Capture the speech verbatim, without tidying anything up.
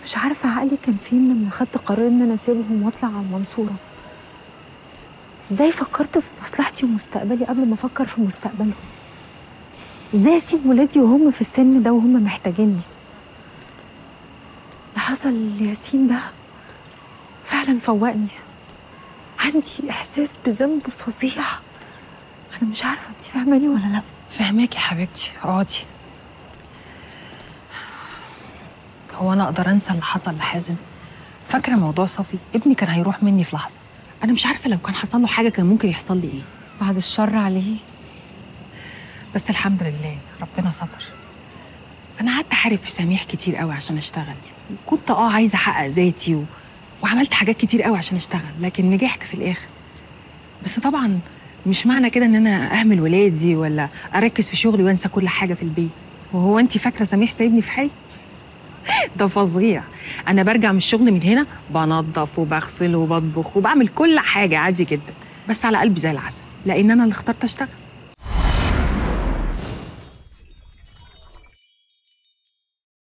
مش عارفة عقلي كان فين لما خدت قرار إن أنا أسيبهم وأطلع على المنصورة. إزاي فكرت في مصلحتي ومستقبلي قبل ما أفكر في مستقبلهم؟ إزاي أسيب ولادي وهم في السن ده وهم محتاجيني؟ اللي حصل لياسين ده فعلا فوقني. عندي إحساس بذنب فظيع. أنا مش عارفة أنتي فاهماني ولا لأ؟ فاهماكي يا حبيبتي، اقعدي. هو أنا أقدر أنسى اللي حصل لحازم؟ فاكرة موضوع صفي؟ ابني كان هيروح مني في لحظة. أنا مش عارفة لو كان حصل له حاجة كان ممكن يحصل لي إيه. بعد الشر عليه. بس الحمد لله ربنا ستر. أنا قعدت أحارب في سميح كتير قوي عشان أشتغل. كنت أه عايزة أحقق ذاتي و... وعملت حاجات كتير قوي عشان أشتغل، لكن نجحت في الآخر. بس طبعا مش معنى كده إن أنا أهمل ولادي ولا أركز في شغلي وأنسى كل حاجة في البيت. وهو أنت فاكرة سميح سايبني في حالي؟ ده فظيع. أنا برجع من الشغل من هنا بنظف وبغسل وبطبخ وبعمل كل حاجة عادي جدا، بس على قلبي زي العسل، لأن أنا اللي اخترت أشتغل.